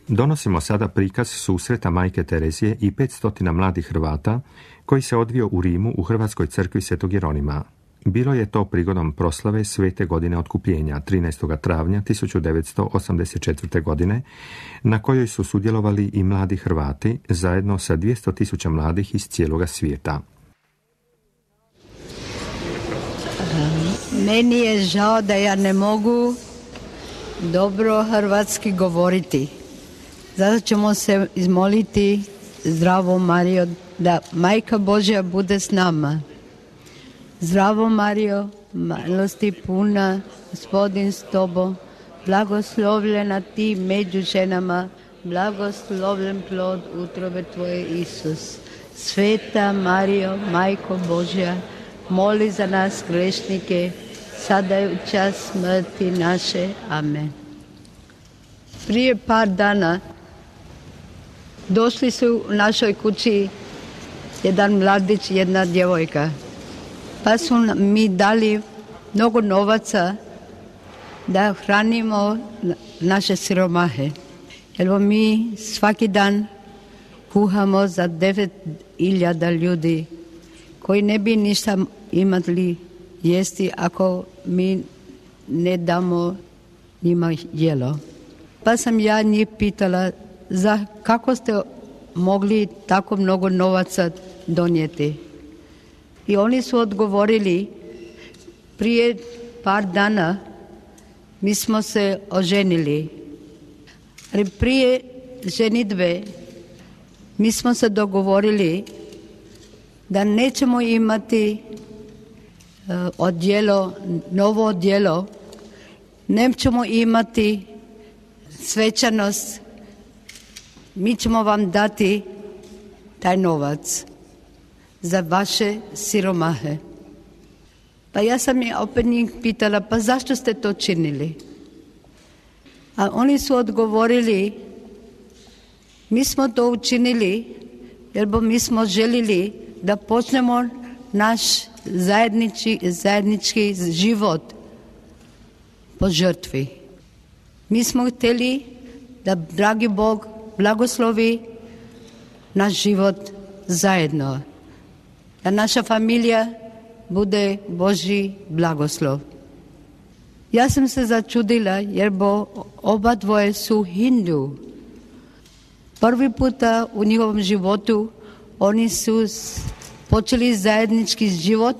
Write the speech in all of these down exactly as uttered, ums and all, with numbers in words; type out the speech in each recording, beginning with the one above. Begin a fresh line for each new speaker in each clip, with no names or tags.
Donosimo sada prikaz susreta Majke Terezije i petsto mladih Hrvata koji se odvio u Rimu u Hrvatskoj crkvi Svetog Jeronima. Bilo je to prigodom proslave svete godine otkupljenja trinaestog travnja tisuću devetsto osamdeset četvrte. godine, na kojoj su sudjelovali i mladi Hrvati zajedno sa dvjesto tisuća mladih iz cijeloga svijeta.
Meni je žao da ja ne mogu dobro hrvatski govoriti. Zato ćemo se izmoliti, zdravo Marijo, da Majka Božja bude s nama. Zdravo Marijo, milosti puna, Gospodin s tobom, blagoslovljena ti među ženama, blagoslovljen plod utrobe tvoje Isus. Sveta Marijo, Majko Božja, moli za nas grešnike, sada je u čas smrti naše. Amen. Prije par dana došli su u našoj kući jedan mladić, jedna djevojka. Pa su mi dali mnogo novaca da hranimo naše siromahe. Jer mi svaki dan kuhamo za devet hiljada ljudi koji ne bi ništa imali jesti ako mi ne damo njima jelo. Pa sam ja njih pitala za kako ste mogli tako mnogo novaca donijeti. I oni su odgovorili, prije par dana mi smo se oženili. Ali prije ženidbe mi smo se dogovorili da nećemo imati uh, odjelo, novo odjelo, nećemo imati svečanost, mi ćemo vam dati taj novac za vaše siromahe. Pa ja sam je opet njih pitala, pa zašto ste to činili? A oni su odgovorili, mi smo to učinili jer bo mi smo željeli da počnemo naš zajednički, zajednički život po žrtvi. Mi smo htjeli da dragi Bog blagoslovi naš život zajedno. Da naša familija bude Božji blagoslov. Ja sam se začudila jer bo oba dvoje su Hindu. Prvi puta u njihovom životu oni su počeli zajednički život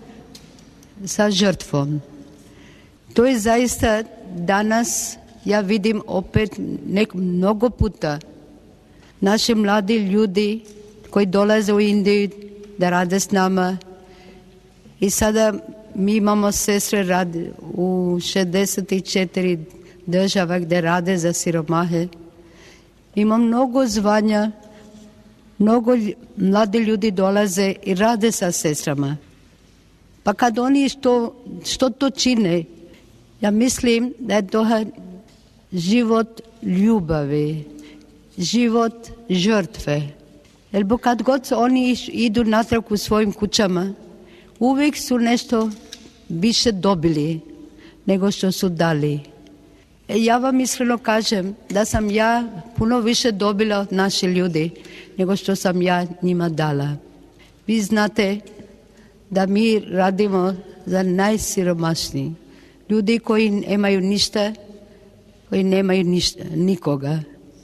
sa žrtvom. To je zaista danas, ja vidim opet nek, mnogo puta naši mladi ljudi koji dolaze u Indiju da rade s nama. I sada mi imamo sestre radi u šezdeset četiri država gdje rade za siromahe. Ima mnogo zvanja, mnogo mladi ljudi dolaze i rade sa sestrama. Pa kad oni što, što to čine, ja mislim da je to život ljubavi, život žrtve. Jer kad god oni idu natrag u svojim kućama, uvijek su nešto više dobili nego što su dali. E ja vam iskreno kažem da sam ja puno više dobila od naših ljudi nego što sam ja njima dala. Vi znate da mi radimo za najsiromašniji. Ljudi koji nemaju ništa, koji nemaju ništa, nikoga.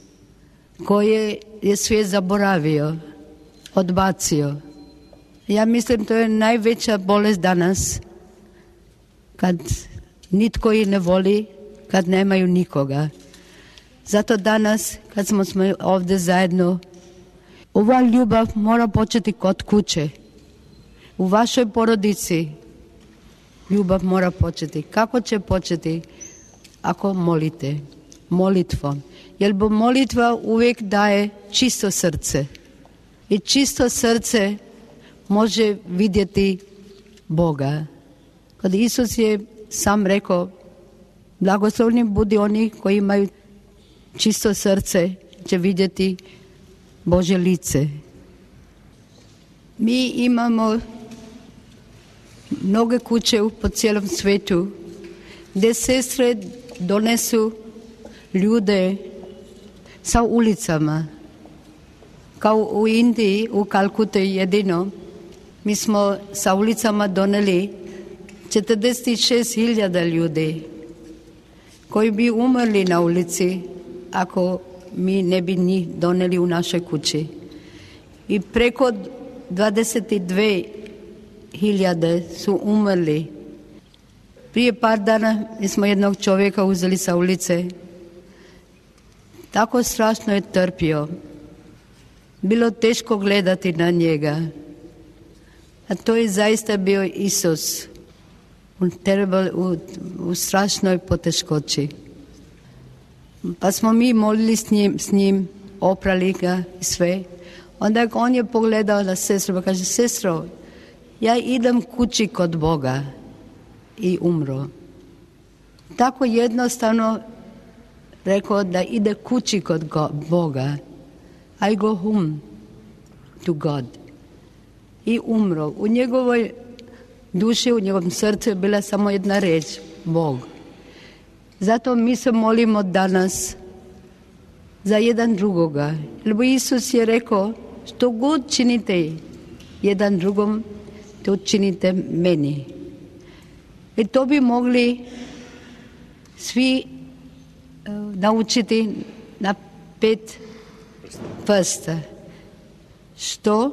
Koje je svijet zaboravio, odbacio. Ja mislim to je najveća bolest danas, kad nitko ih ne voli, kad nemaju nikoga. Zato danas, kad smo ovdje zajedno, ova ljubav mora početi kod kuće. U vašoj porodici ljubav mora početi. Kako će početi? Ako molite, molitvom. Jer bo molitva uvijek daje čisto srce. I čisto srce može vidjeti Boga. Kad Isus je sam rekao, blagoslovni budi oni koji imaju čisto srce, će vidjeti Božje lice. Mi imamo mnoge kuće po cijelom svijetu gdje sestre donesu ljude sa ulicama. Kao u Indiji, u Kalkuti jedino, mi smo sa ulicama doneli četrdeset šest hiljada ljudi koji bi umrli na ulici ako mi ne bi njih doneli u naše kući. I preko dvadeset dvije hiljade su umrli. Prije par dana mi smo jednog čovjeka uzeli sa ulice. Tako strašno je trpio. Bilo teško gledati na njega. A to je zaista bio Isus u, terrible, u, u strašnoj poteškoći. Pa smo mi molili s njim, s njim, oprali ga i sve. Onda on je pogledao na sestru pa kaže, sestro, ja idem kući kod Boga i umro. Tako jednostavno rekao da ide kući kod Boga. I go home to God. I umro. U njegovoj duši, u njegovom srcu je bila samo jedna reč, Bog. Zato mi se molimo danas za jedan drugoga. Jer Isus je rekao, što god činite jedan drugom, to činite meni. I to bi mogli svi uh, naučiti na pet prsta. Što?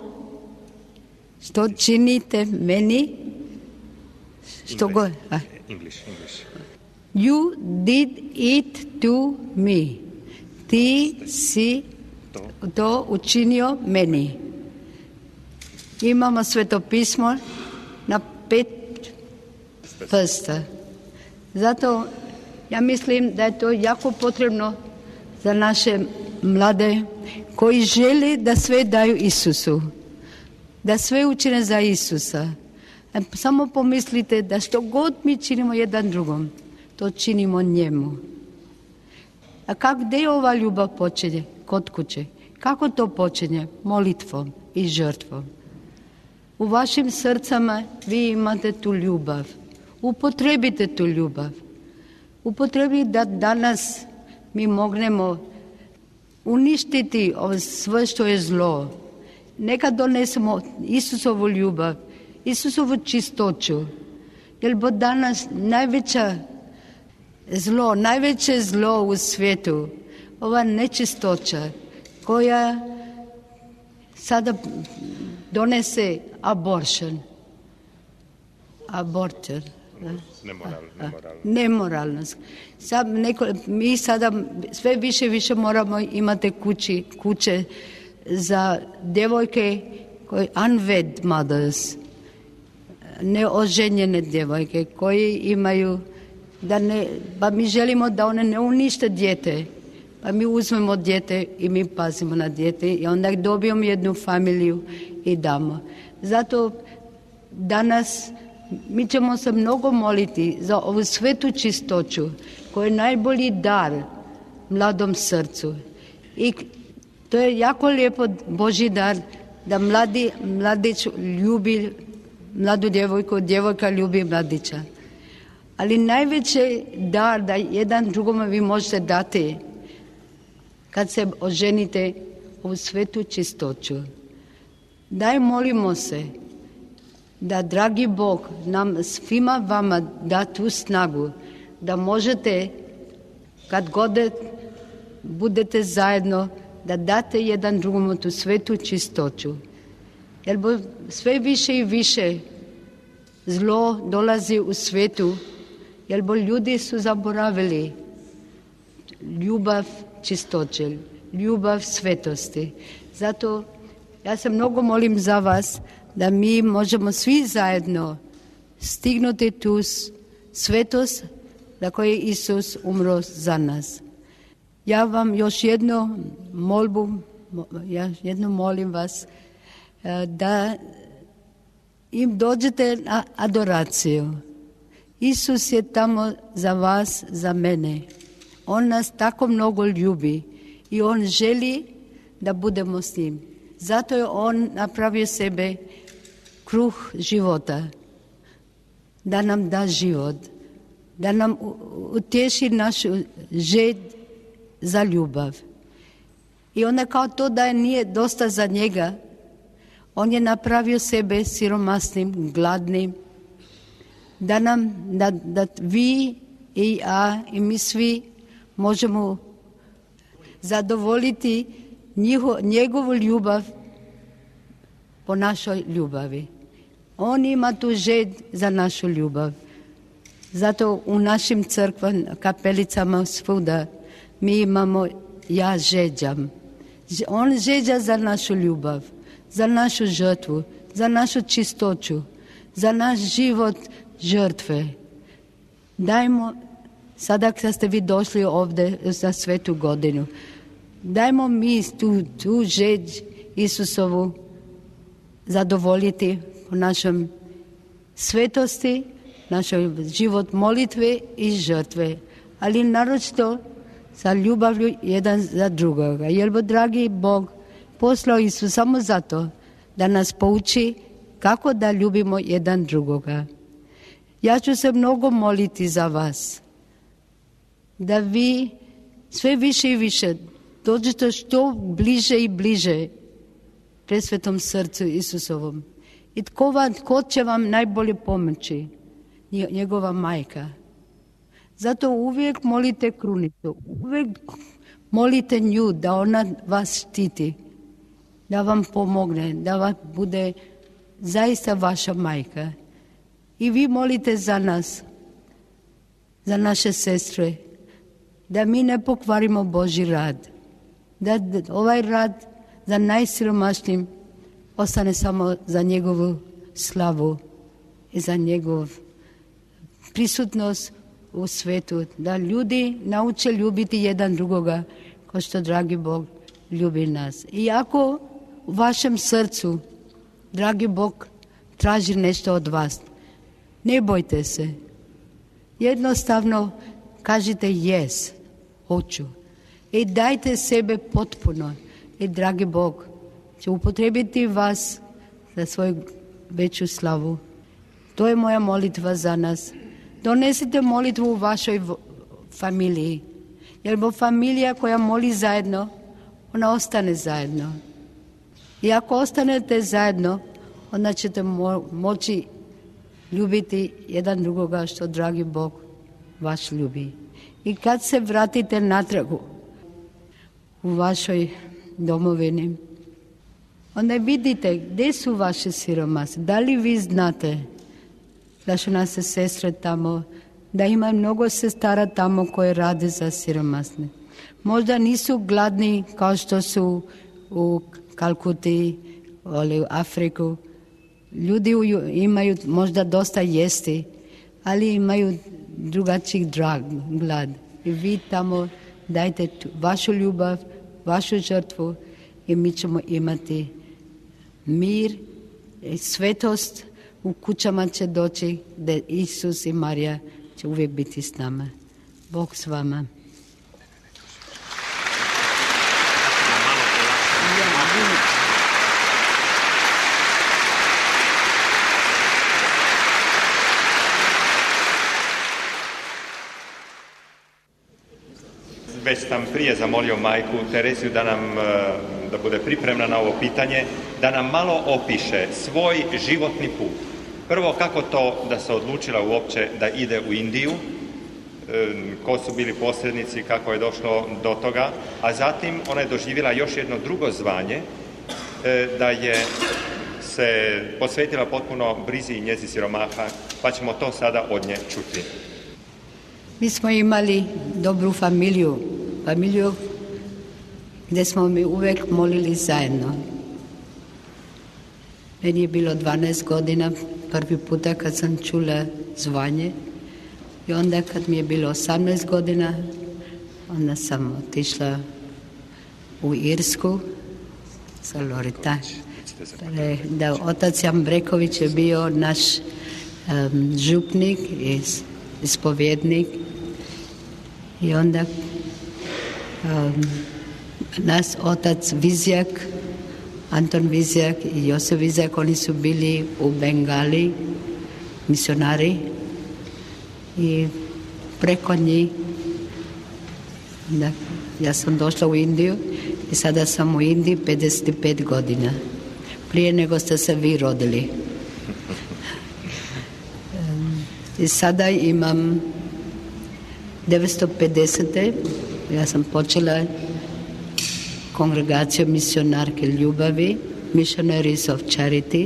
Što činite meni? Što go? Ah.
English, English.
You did it to me. Ti si to učinio meni. Imamo Sveto pismo na pet prsta. Zato ja mislim da je to jako potrebno za naše mlade koji žele da sve daju Isusu. Da sve učine za Isusa. Samo pomislite da što god mi činimo jedan drugom, to činimo njemu. A kak, gdje ova ljubav počinje? Kod kuće. Kako to počinje? Molitvom i žrtvom. U vašim srcama vi imate tu ljubav. Upotrebite tu ljubav. Upotrebite da danas mi mognemo uništiti sve što je zlo. Neka donesemo Isusovu ljubav, Isusovu čistoću. Jer bo danas najveća zlo, najveće zlo u svijetu, ova nečistoća koja sada donese abortion. Abortion.
Nemoral, nemoral.
Nemoralnost. Sad neko, mi sada sve više više moramo imati kući, kuće za djevojke koje unwed mothers, neoženjene djevojke koje imaju da ne, pa mi želimo da one ne unište dijete. Pa mi uzmemo dijete i mi pazimo na dijete i onda dobijemo jednu familiju i damo. Zato danas mi ćemo se mnogo moliti za ovu svetu čistoću koja je najbolji dar mladom srcu. I to je jako lijepo Božji dar da mladi, mladić ljubi mladu djevojku, djevojka ljubi mladića. Ali najveći dar da jedan drugome vi možete dati kad se oženite u svetu čistoću. Daj molimo se da dragi Bog nam svima vama da tu snagu da možete kad god budete zajedno da date jedan drugom tu svetu čistoću. Jer bo sve više i više zlo dolazi u svijetu, jer bo ljudi su zaboravili ljubav čistoće, ljubav svetosti. Zato ja se mnogo molim za vas da mi možemo svi zajedno stignuti tu svetost za koju je Isus umro za nas. Ja vam još jednu molbu, ja jednu molim vas da im dođete na adoraciju. Isus je tamo za vas, za mene. On nas tako mnogo ljubi i On želi da budemo s njim. Zato je On napravio sebe kruh života, da nam da život, da nam utješi našu želj za ljubav. I onda kao to da je nije dosta za njega, on je napravio sebe siromasnim, gladnim, da nam, da, da vi i ja i mi svi možemo zadovoljiti njiho, njegovu ljubav po našoj ljubavi. On ima tu želj za našu ljubav. Zato u našim crkvama, kapelicama svuda mi imamo ja žeđam. On žeđa za našu ljubav, za našu žrtvu, za našu čistoću, za naš život žrtve. Dajmo, sada kad ste vi došli ovdje za svetu godinu, dajmo mi tu, tu žeđ Isusovu zadovoljiti po našem svetosti, naš život molitve i žrtve, ali naročito sa ljubavlju jedan za drugoga. Jer bo dragi Bog poslao Isus samo zato da nas pouči kako da ljubimo jedan drugoga. Ja ću se mnogo moliti za vas, da vi sve više i više dođete što bliže i bliže presvetom srcu Isusovom. I tko, vam, tko će vam najbolje pomoći? Njegova majka. Zato uvijek molite krunicu, uvijek molite nju da ona vas štiti, da vam pomogne, da vam bude zaista vaša majka. I vi molite za nas, za naše sestre, da mi ne pokvarimo Božji rad, da ovaj rad za najsiromašnijim ostane samo za njegovu slavu i za njegov prisutnost u svetu, da ljudi nauče ljubiti jedan drugoga kao što dragi Bog ljubi nas. I ako u vašem srcu dragi Bog traži nešto od vas, ne bojte se. Jednostavno kažite yes, hoću. I dajte sebe potpuno. I dragi Bog će upotrijebiti vas za svoju veću slavu. To je moja molitva za nas. Donesite molitvu u vašoj familiji. Jer bo familija koja moli zajedno, ona ostane zajedno. I ako ostanete zajedno, onda ćete mo- moći ljubiti jedan drugoga što dragi Bog vaš ljubi. I kad se vratite natrag u vašoj domovini, onda vidite gdje su vaše siromasi. Da li vi znate da su naše sestre tamo, da ima mnogo sestara tamo koje rade za siromasne. Možda nisu gladni kao što su u Kalkuti ili u Afriku. Ljudi imaju možda dosta jesti, ali imaju drugačiji drag, glad. I vi tamo dajte vašu ljubav, vašu žrtvu i mi ćemo imati mir i svetost. U kućama će doći da Isus i Marija će uvijek biti s nama. Bog s vama.
Već sam prije zamolio majku Tereziju da nam da bude pripremna na ovo pitanje, da nam malo opiše svoj životni put. Prvo, kako to da se odlučila uopće da ide u Indiju, ko su bili posrednici, kako je došlo do toga, a zatim ona je doživjela još jedno drugo zvanje, da je se posvetila potpuno brizi i njezi siromaha, pa ćemo to sada od nje čuti.
Mi smo imali dobru familiju, familiju gdje smo mi uvijek molili zajedno. Meni je bilo dvanaest godina prvi puta kad sam čula zvanje i onda kad mi je bilo osamnaest godina, onda sam otišla u Irsku sa Lorita. Da, otac Jan Breković je bio naš um, župnik i ispovjednik i onda um, nas otac Vizjak, Anton Vizjak i Josef Vizjak, oni su bili u Bengali misionari i preko njih da, ja sam došla u Indiju I sada sam u Indiji pedeset pet godina. Prije nego ste se vi rodili. I sada imam devetsto pedeset. Ja sam počela kongregaciju misionarke ljubavi, Missionaries of Charity.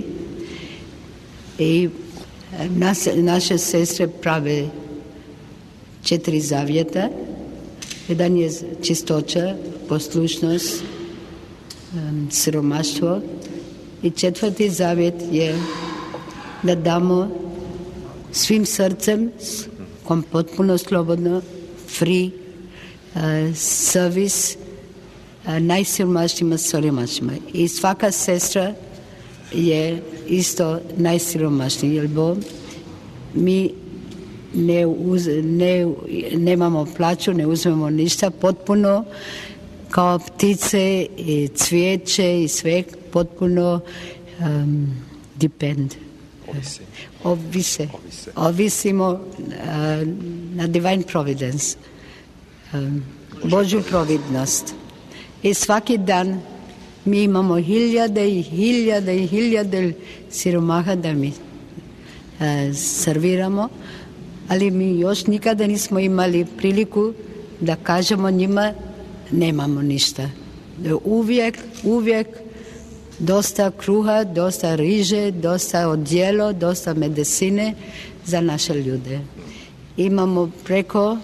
I nas, naše sestre prave četiri zavjeta. Jedan je čistoća, poslušnost, um, siromaštvo. I četvrti zavjet je da damo svim srcem, kom potpuno slobodno, free, uh, servis uh, najsiromašnijima siromašnima. I svaka sestra je isto najsiromašnija, jer bo mi ne uz, ne, nemamo plaću, ne uzmemo ništa, potpuno kao ptice i cvijeće i sve potpuno um, depend.
Ovisi.
Ovise. Ovise. Ovisimo uh, na divine providence, um, Božju providnost. I svaki dan mi imamo hiljade i hiljade i hiljade siromaha da mi uh, serviramo, ali mi još nikada nismo imali priliku da kažemo njima nemamo ništa. Uvijek, uvijek dosta kruha, dosta riže, dosta odjelo, dosta medicine za naše ljude. Imamo preko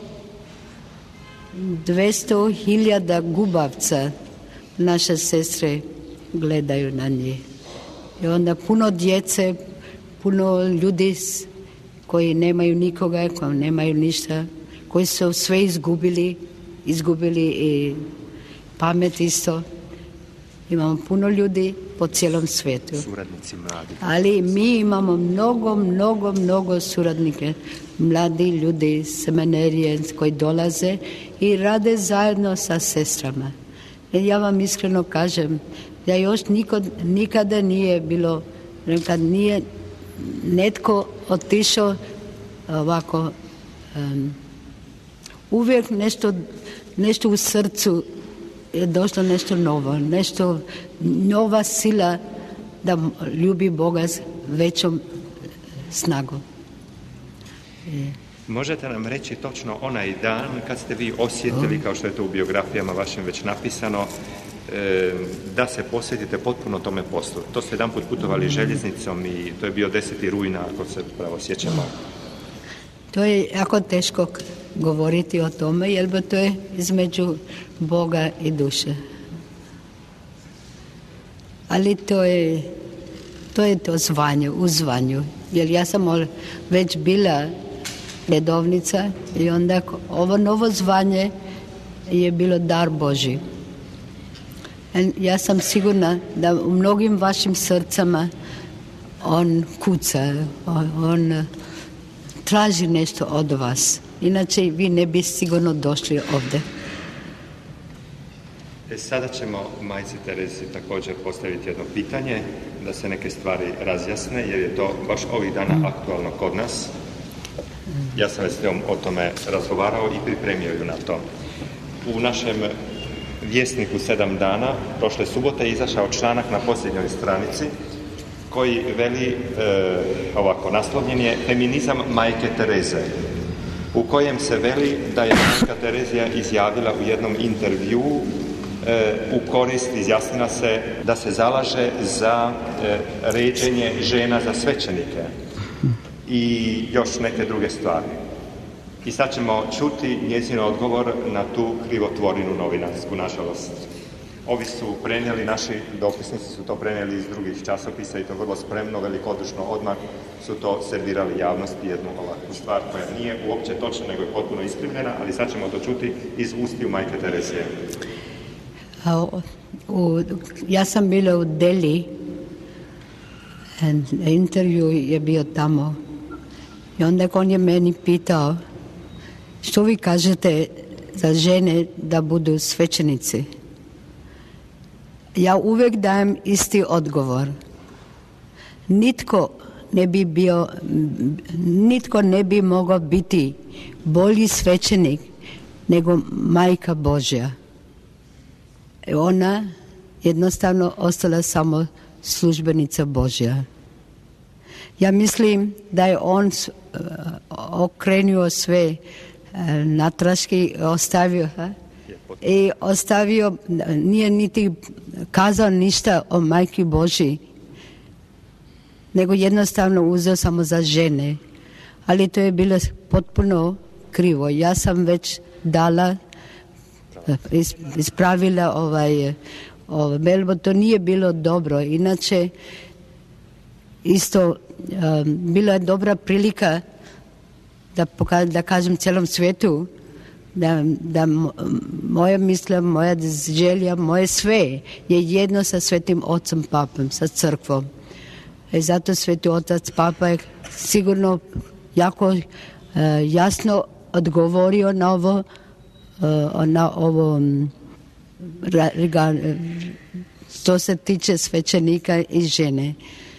dvjesto hiljada gubavca, naše sestre gledaju na njih. I onda puno djece, puno ljudi koji nemaju nikoga, koji nemaju ništa, koji su sve izgubili, izgubili i pamet isto. Imamo puno ljudi po cijelom svijetu.
Suradnici mladi.
Ali mi imamo mnogo, mnogo, mnogo suradnike, mladi ljudi, seminarije koji dolaze i rade zajedno sa sestrama. I ja vam iskreno kažem, da još nikod, nikada nije bilo, kad nije netko otišao ovako, um, uvijek nešto, nešto u srcu je došlo nešto novo, nešto nova sila da ljubi Boga s većom snagom.
Je. Možete nam reći točno onaj dan kad ste vi osjetili, kao što je to u biografijama vašim već napisano, da se posvetite potpuno tome poslu. To ste jedan put putovali željeznicom i to je bio deseti rujna, ako se pravo sjećamo.
To je jako teško govoriti o tome, jer to je između Boga i duše. Ali to je to, je to zvanje, u zvanju. Jer ja sam već bila redovnica i onda ovo novo zvanje je bilo dar Božji. Ja sam sigurna da u mnogim vašim srcama on kuca, on, on traži nešto od vas. Inače vi ne bi sigurno došli ovdje.
E, sada ćemo majci Terezi također postaviti jedno pitanje, da se neke stvari razjasne, jer je to baš ovih dana aktualno kod nas. Ja sam već s njom o tome razgovarao i pripremio ju na to. U našem Vjesniku sedam dana, prošle subote, je izašao članak na posljednjoj stranici koji veli, e, ovako, naslovljen je Feminizam majke Tereze, u kojem se veli da je majka Terezija izjavila u jednom intervjuu e, u korist, izjasnila se da se zalaže za e, ređenje žena za svećenike i još neke druge stvari. I sad ćemo čuti njezin odgovor na tu krivotvorinu novinarsku, nažalost. Ovi su prenijeli, naši dopisnici su to prenijeli iz drugih časopisa i to vrlo spremno, velikodušno, odmah su to servirali javnosti, jednu ovakvu stvar koja nije uopće točna, nego je potpuno iskrivljena, ali sad ćemo to čuti iz ustiju majke Terezije.
U, ja sam bila u Delhi, intervju je bio tamo i onda on je meni pitao što vi kažete za žene da budu svećenici. Ja uvijek dajem isti odgovor. Nitko ne bi bio, nitko ne bi mogao biti bolji svećenik nego Majka Božja. ona jednostavno ostala samo službenica Božja. Ja mislim da je on uh, okrenuo sve uh, natraški, ostavio ha? i ostavio, nije niti kazao ništa o Majki Božji, nego jednostavno uzeo samo za žene. Ali to je bilo potpuno krivo. Ja sam već dala, ispravila ovaj, ovaj belbo, to nije bilo dobro. Inače, isto um, bila je dobra prilika da, poka- da kažem cijelom svijetu da, da moja misla, moja želja, moje sve je jedno sa Svetim Ocem Papom, sa crkvom. I zato Sveti Otac Papa je sigurno jako uh, jasno odgovorio na ovo, uh, na ovo um, rega, što se tiče svećenika i žene.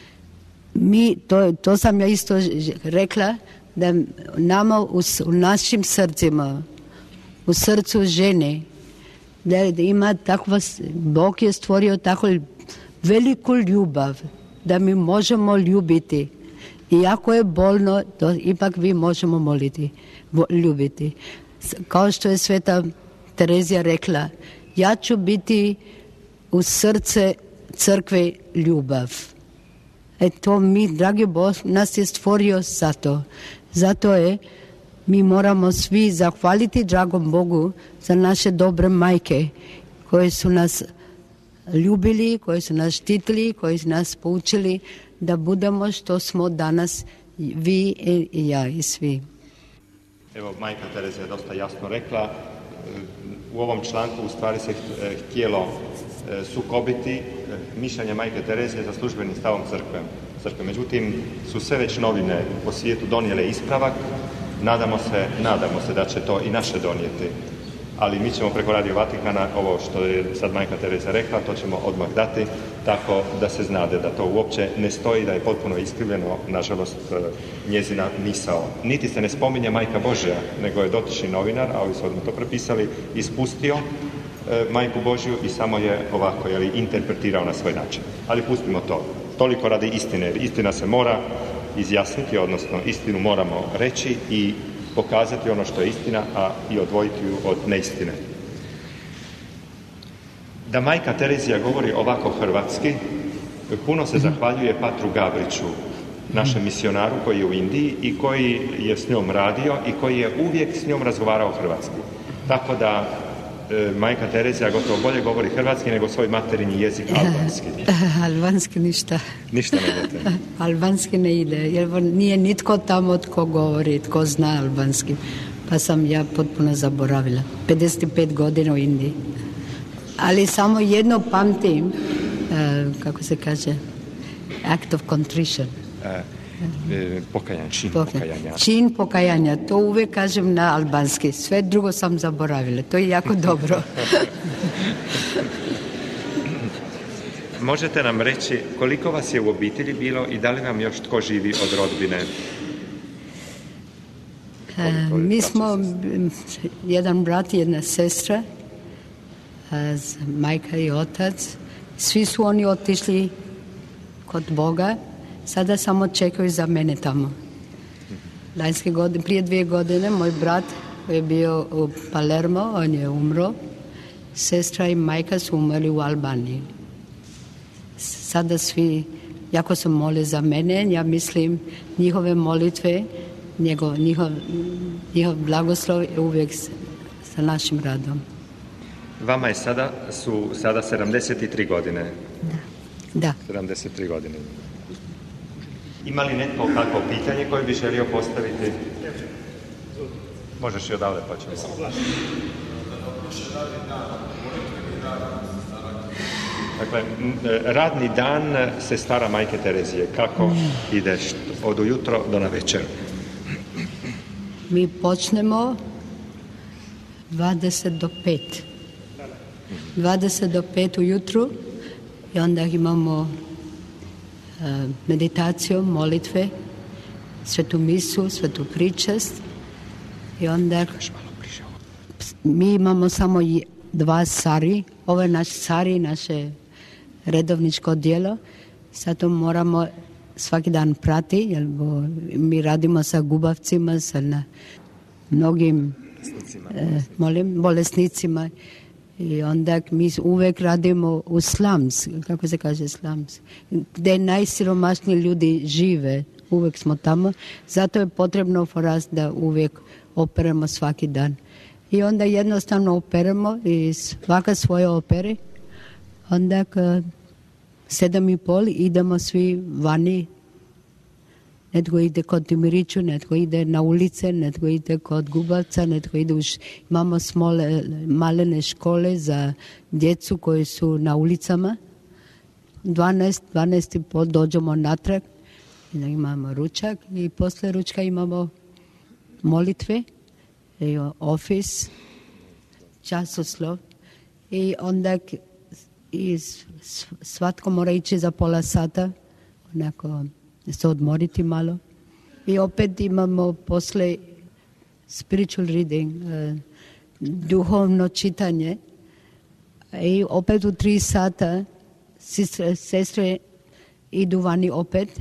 Mi, to, to sam ja isto rekla, da nama u, u našim srcima, u srcu žene, da ima takva, Bog je stvorio tako veliku ljubav, da mi možemo ljubiti. Iako je bolno, to ipak vi možemo moliti, ljubiti. Kao što je Sveta Terezija rekla, ja ću biti u srce crkve ljubav. E to mi, dragi Bog, nas je stvorio zato. Zato je, mi moramo svi zahvaliti dragom Bogu za naše dobre majke koje su nas ljubili, koji su nas štitili, koji su nas poučili da budemo što smo danas vi i ja i svi.
Evo, majka Terezija je dosta jasno rekla, u ovom članku u stvari se htjelo sukobiti mišljenja majke Terezije za službenim stavom crkve. crkve. Međutim, su sve već novine po svijetu donijele ispravak, nadamo se, nadamo se da će to i naše donijeti. Ali mi ćemo preko Radio Vatikana, ovo što je sad majka Terezija rekla, to ćemo odmah dati, tako da se znade da to uopće ne stoji, da je potpuno iskrivljeno, nažalost, njezina misao. Niti se ne spominje Majka Božja, nego je dotični novinar, a ovi su odmah to prepisali, ispustio e, Majku Božju i samo je ovako, jeli, interpretirao na svoj način. Ali pustimo to. Toliko radi istine, jer istina se mora izjasniti, odnosno istinu moramo reći i pokazati ono što je istina, a i odvojiti ju od neistine. Da majka Terezija govori ovako hrvatski, puno se zahvaljuje patru Gabriću, našem misionaru koji je u Indiji i koji je s njom radio i koji je uvijek s njom razgovarao hrvatski. Tako da e, majka Terezija gotovo bolje govori hrvatski nego svoj materinji jezik albanski.
Albanski ništa.
Ništa ne idete.
Albanski ne ide, jer nije nitko tamo tko govori, tko zna albanski. Pa sam ja potpuno zaboravila. pedeset pet godina u Indiji. Ali samo jedno pamtim, uh, kako se kaže, act of contrition.
Uh, e, pokajan, čin pokajanja.
Čin pokajanja, to uvijek kažem na albanski. Sve drugo sam zaboravila, to je jako dobro.
Možete nam reći koliko vas je u obitelji bilo i da li vam još tko živi od rodbine?
Uh, mi smo jedan brat i jedna sestra, majka i otac. Svi su oni otišli kod Boga. Sada samo čekaju za mene tamo. Lanjske godine, prije dvije godine, moj brat koji je bio u Palermo, on je umro. Sestra i majka su umrli u Albaniji. Sada svi jako se mole za mene. Ja mislim njihove molitve, njegov, njihov, njihov blagoslov je uvijek sa našim radom.
Vama je sada, su sada sedamdeset tri godine.
Da. Da.
sedamdeset tri godine. Ima li netko kakvo pitanje koje bi želio postaviti? Možeš i odavde pa ćemo. Dakle, radni dan se stara majke Terezije. Kako ideš od ujutro do na večer?
Mi počnemo dvadeset do pet. dvadeset do pet ujutru i onda imamo uh, meditaciju, molitve, svetu misu, svetu pričast i onda mi imamo samo dva sari ovo je naš sari, naše redovničko djelo. Sad to moramo svaki dan prati, jer mi radimo sa gubavcima, sa na mnogim eh, molim, bolesnicima. I onda mi uvek radimo u slums, kako se kaže slums, gdje najsiromašniji ljudi žive, uvek smo tamo. Zato je potrebno for us da uvijek operemo svaki dan. I onda jednostavno operemo i svaka svoje opere. Onda k sedam i pol idemo svi vani. Netko ide kod Timiriću, netko ide na ulice, netko ide kod Gubavca, netko ide u š... Imamo smole, malene škole za djecu koji su na ulicama. dvanaest, dvanaest i pol dođemo natrag. Imamo ručak i posle ručka imamo molitve, i ofis, časoslov. I onda i svatko mora ići za pola sata, onako se odmoriti malo. I opet imamo posle spiritual reading, uh, duhovno čitanje. I opet u tri sata sestre, sestre idu vani opet.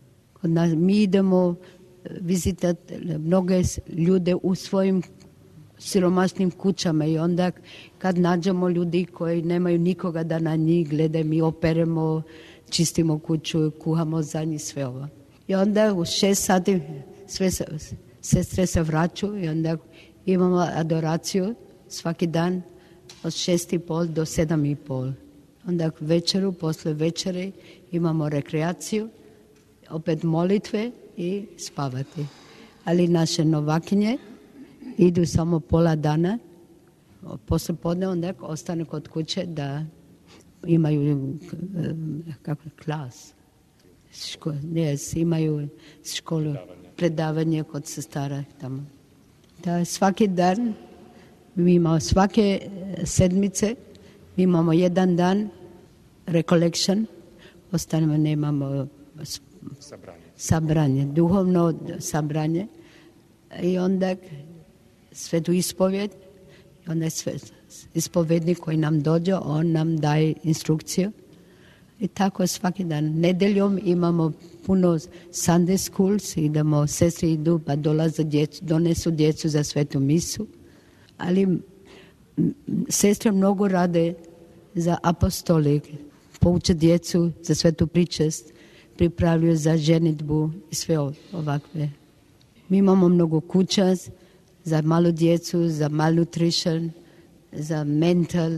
Mi idemo vizitati mnoge ljude u svojim siromašnim kućama i onda kad nađemo ljudi koji nemaju nikoga da na njih gledaju, mi operemo, čistimo kuću, kuhamo za njih, sve ovo. I onda u šest sati sve se, sestre se vraćaju i onda imamo adoraciju svaki dan od šest i pol do sedam i pol. Onda večeru, posle večere imamo rekreaciju, opet molitve i spavati. Ali naše novakinje idu samo pola dana, posle podne onda ostane kod kuće da imaju kako klas, Ško, yes, imaju školu, predavanje kod sestara tamo. Da, svaki dan, mi imamo svake sedmice, mi imamo jedan dan recollection, ostanemo, nemamo sabranje. sabranje, duhovno sabranje i onda svetu ispovjed, i onda sve, ispovednik koji nam dođe, on nam daje instrukciju. I tako svaki dan. Nedeljom imamo puno Sunday schools, idemo, sestri idu pa dolaze djecu, donesu djecu za svetu misu. Ali sestre mnogo rade za apostolik, pouče djecu za svetu pričest, pripravljaju za ženitbu i sve ovakve. Mi imamo mnogo kuća za malu djecu, za malnutrition, za mental,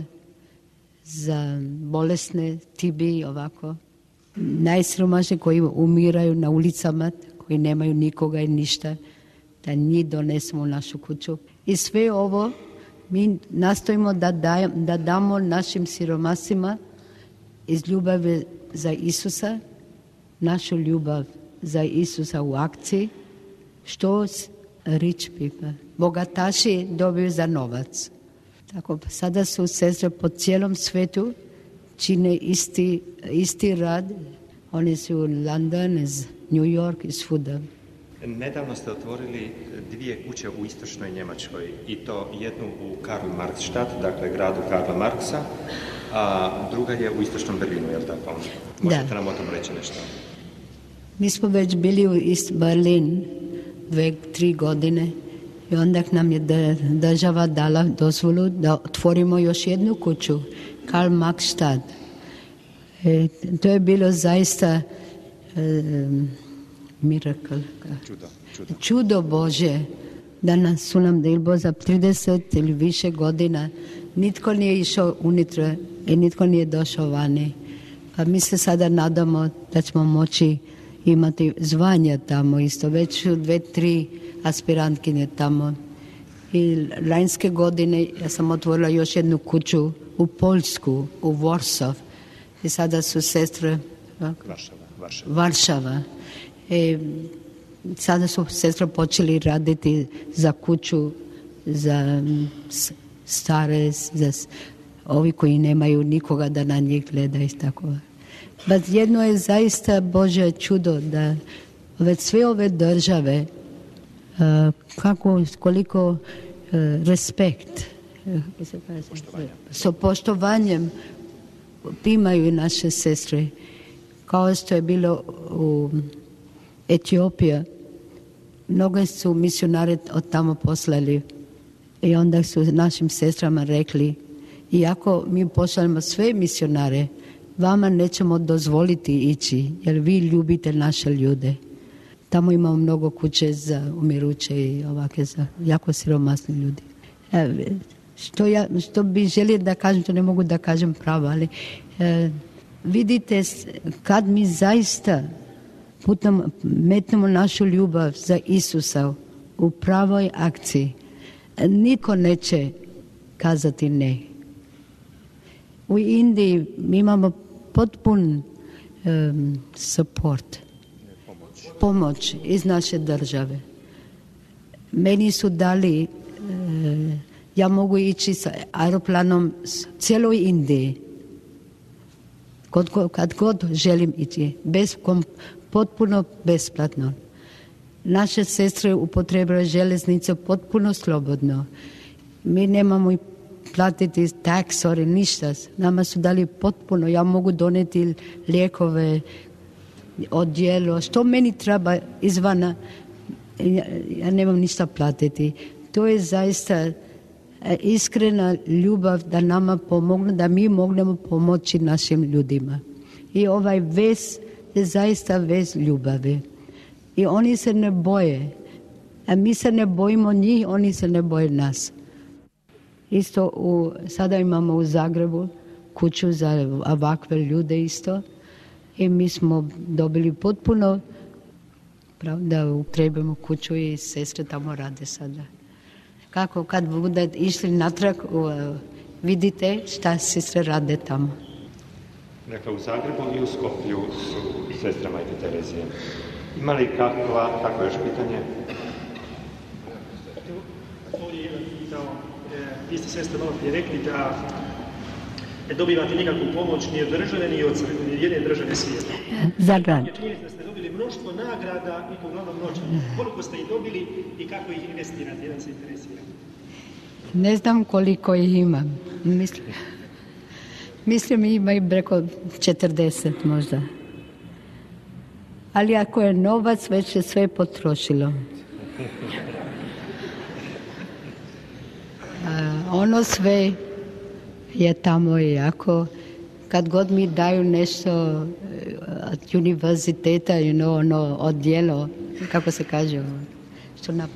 za bolesne, T B, ovako. Najsiromašniji koji umiraju na ulicama, koji nemaju nikoga i ništa, da njih donesemo u našu kuću. I sve ovo mi nastojimo da, dajem, da damo našim siromasima iz ljubavi za Isusa, našu ljubav za Isusa u akciji, što rich people, bogataši dobiju za novac. Tako, sada su sestre po cijelom svijetu, čine isti, isti rad. Oni su u London, iz New York, iz svuda.
Nedavno ste otvorili dvije kuće u istočnoj Njemačkoj i to jednu u Karl Marxstadt, dakle gradu Karla Marksa, a druga je u istočnom Berlinu, je li tako? Možete da nam o tom reći nešto?
Mi smo već bili u East Berlin dve, tri godine i onda nam je država dala dozvolu da otvorimo još jednu kuću, Karl Marxstadt. E, to je bilo zaista e, miracle.
Čudo, čudo.
Čudo Bože, da nas su nam dali za trideset ili više godina. Nitko nije išao unutra i nitko nije došao vani. Pa mi se sada nadamo da ćemo moći imati zvanja tamo isto. Već su dve, tri aspirantkinje tamo. I lanjske godine ja sam otvorila još jednu kuću u Poljsku, u Warsaw. I sada su sestre
Varšava. Varšava.
Varšava. I sada su sestre počeli raditi za kuću, za stare, za ovi koji nemaju nikoga da na njih gleda i tako. But jedno je zaista Božje čudo da već sve ove države uh, kako, koliko uh, respekt sa poštovanjem primaju naše sestre. Kao što je bilo u Etiopiji, mnogo su misionari od tamo poslali i onda su našim sestrama rekli, iako mi pošaljemo sve misionare, vama nećemo dozvoliti ići, jer vi ljubite naše ljude. Tamo imamo mnogo kuće za umiruće i ovakve za jako siromasni ljudi. E, što, ja, što bi želio da kažem, to ne mogu da kažem pravo, ali e, vidite, kad mi zaista putem metnemo našu ljubav za Isusa u pravoj akciji, niko neće kazati ne. U Indiji mi imamo potpun um, support, pomoć. pomoć iz naše države. Meni su dali, uh, ja mogu ići sa aeroplanom cijeloj Indiji, kad, kad god želim ići, bez, kom, potpuno besplatno. Naše sestre upotrebljaju željeznicu potpuno slobodno. Mi nemamo i platiti taksori, ništa. Nama su dali potpuno, ja mogu doneti lijekove, odjelo, što meni treba izvana, ja, ja nemam ništa platiti. To je zaista iskrena ljubav da nama pomogne, da mi mognemo pomoći našim ljudima. I ovaj vez je zaista vez ljubavi. I oni se ne boje. A mi se ne bojimo njih, oni se ne boje nas. Isto u, sada imamo u Zagrebu kuću za ovakve ljude isto. I mi smo dobili potpuno da upotrebimo kuću i sestre tamo rade sada. Kako kad bude išli natrag, vidite šta sestre rade tamo.
Dakle, u Zagrebu i u Skoplju su sestre Majke Terezije. Ima li kakva, kakvo još pitanje?
Ovdje je jedan pitao, vi ste sestre malo prije rekli da ne dobivate nikakvu pomoć ni od države, ni od crkve, ni od jedne države svijeta.
Zagrad.
Činjenica da ste dobili mnoštvo nagrada i uglavnom novčanih. Koliko ste ih dobili i kako ih investirate? Jedan se interesira.
Ne znam koliko ih imam. Mislim, mislim ima i preko četrdeset možda. Ali ako je novac, već je sve potrošilo. A ono sve je tamo i ako kad god mi daju nešto od univerziteta, you know, ono odjelo, kako se kaže, što na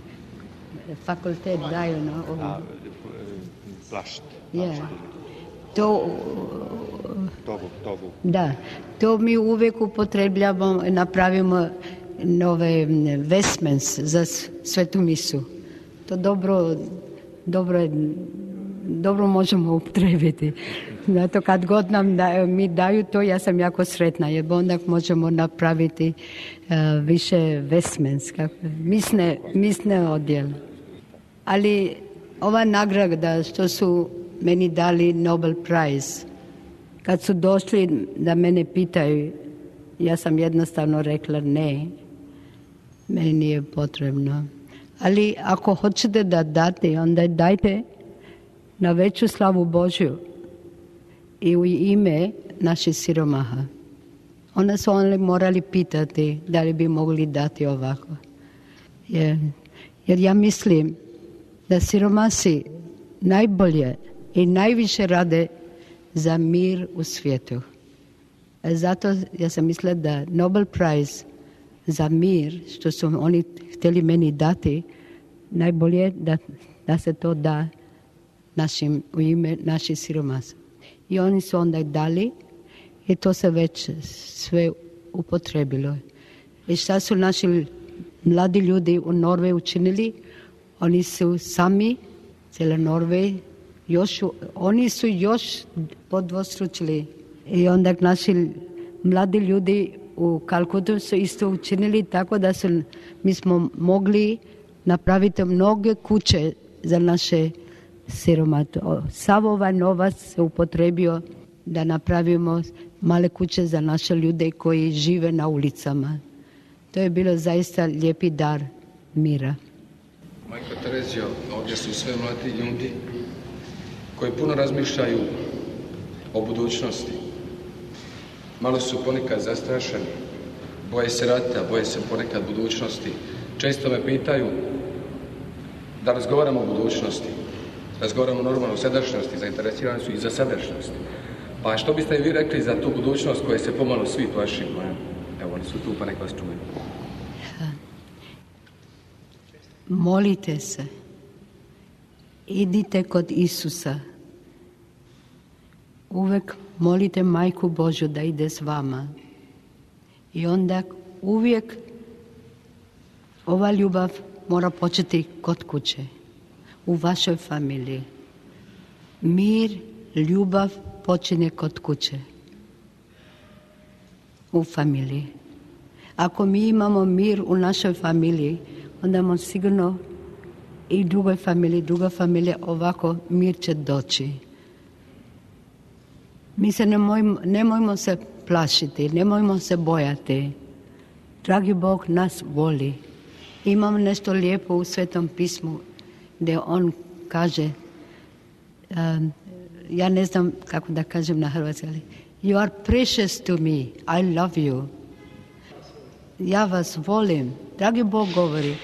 fakultet daju, no?
A, plašt.
Yeah. To,
tovu, tovu.
Da, to mi uvijek upotrebljamo, napravimo nove vestments za svetu misu. To dobro, dobro, dobro možemo upotrebiti. Zato kad god nam da, mi daju to, ja sam jako sretna, jer onda možemo napraviti uh, više vestments, misne, misne odjel. Ali ova nagrada što su meni dali Nobel Prize, kad su došli da mene pitaju, ja sam jednostavno rekla ne, meni nije potrebno. Ali ako hoćete da date, onda dajte na veću slavu Božju i u ime naših siromaha. Onda su oni morali pitati da li bi mogli dati ovako. Jer, jer ja mislim da siromasi najbolje i najviše rade za mir u svijetu. Zato ja sam mislila da Nobel Prize za mir, što su oni htjeli meni dati, najbolje da, da se to da našim, u ime naših siromasa. I oni su onda dali i to se već sve upotrebilo. I šta su naši mladi ljudi u Norveji učinili? Oni su sami, cijela Norveja, još, oni su još podvostručili. I onda naši mladi ljudi u Kalkutu su isto učinili tako da su, mi smo mogli napraviti mnoge kuće za naše siromate. Sav ovaj novac se upotrebio da napravimo male kuće za naše ljude koji žive na ulicama. To je bilo zaista lijepi dar mira.
Majko Terezijo, ovdje su sve mladi ljudi koji puno razmišljaju o budućnosti. Malo su ponekad zastrašeni, boje se rata, boje se ponekad budućnosti. Često me pitaju da razgovaramo o budućnosti, razgovaramo normalno o sadašnjosti, zainteresirani su i za sadašnjost. Pa što biste vi rekli za tu budućnost koja se pomalo svi plaši? Evo, oni su tu, pa nek vas čuju.
Molite se. Idite kod Isusa. Uvijek molite Majku Božju da ide s vama. I onda uvijek ova ljubav mora početi kod kuće, u vašoj familiji. Mir, ljubav počinje kod kuće, u familiji. Ako mi imamo mir u našoj familiji, onda imamo sigurno i drugoj familiji, druga familija, ovako mir će doći. Mi se nemojmo, nemojmo se plašiti, nemojmo se bojati. Dragi Bog nas voli. Imam nešto lijepo u Svetom pismu gdje on kaže, um, ja ne znam kako da kažem na hrvatski, ali you are precious to me, I love you. Ja vas volim. Dragi Bog govori.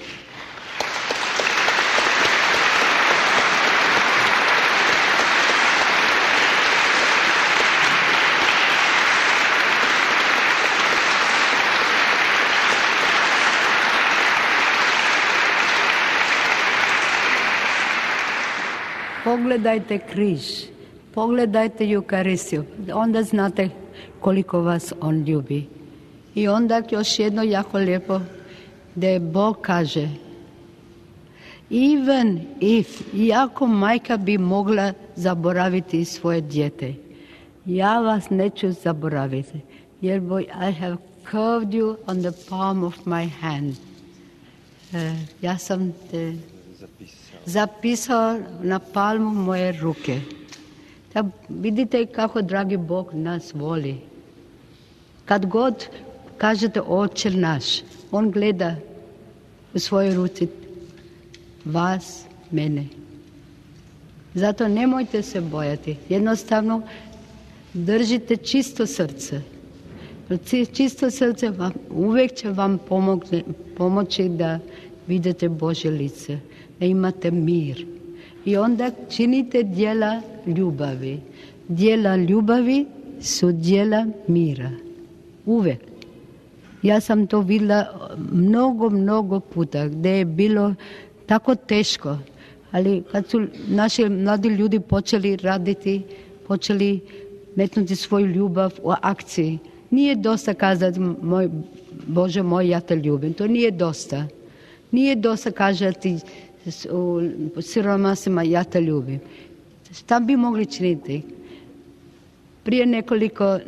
Pogledajte križ, pogledajte Eukaristiju, onda znate koliko vas on ljubi. I onda još jedno jako lijepo, da Bog kaže, even if, iako majka bi mogla zaboraviti svoje dijete, ja vas neću zaboraviti, jer I have curved you on the palm of my hand. Uh, ja sam te zapisao na palmu moje ruke. Da vidite kako dragi Bog nas voli. Kad god kažete Oče naš, on gleda u svojoj ruci vas, mene. Zato nemojte se bojati. Jednostavno držite čisto srce. Čisto srce vam, uvijek će vam pomogne, pomoći da vidite Božje lice, da imate mir. I onda činite djela ljubavi. Djela ljubavi su djela mira. Uvijek. Ja sam to vidjela mnogo, mnogo puta gdje je bilo tako teško. Ali kad su naši mladi ljudi počeli raditi, počeli metnuti svoju ljubav u akciji, nije dosta kazati, moj, Bože moj, ja te ljubim. To nije dosta. Nije dosta kazati u siromasima, ja te ljubim. Šta bi mogli činiti? Prije nekoliko e,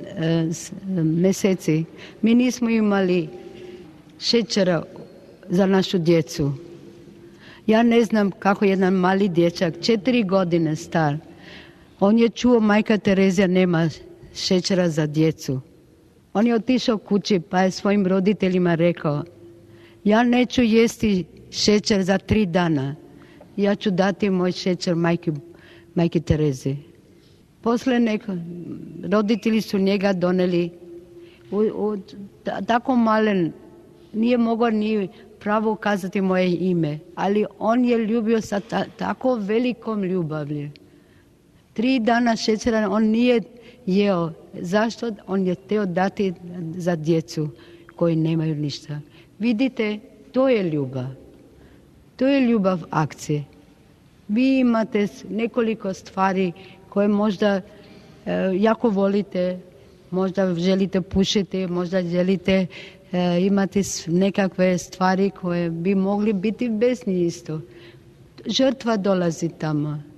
mjeseci mi nismo imali šećera za našu djecu. Ja ne znam kako jedan mali dječak, četiri godine star, on je čuo majka Terezija nema šećera za djecu. On je otišao kući pa je svojim roditeljima rekao, ja neću jesti šećer za tri dana. Ja ću dati moj šećer majki, majki Terezi. Poslije neko, roditelji su njega doneli u, u tako malen, nije mogao ni pravo kazati moje ime, ali on je ljubio sa ta, tako velikom ljubavlju. Tri dana šećera on nije jeo. Zašto? On je htio dati za djecu koji nemaju ništa. Vidite, to je ljubav. To je ljubav akcije. Vi imate nekoliko stvari koje možda e, jako volite, možda želite pušiti, možda želite e, imati nekakve stvari koje bi mogli biti bez njih isto. Žrtva dolazi tamo.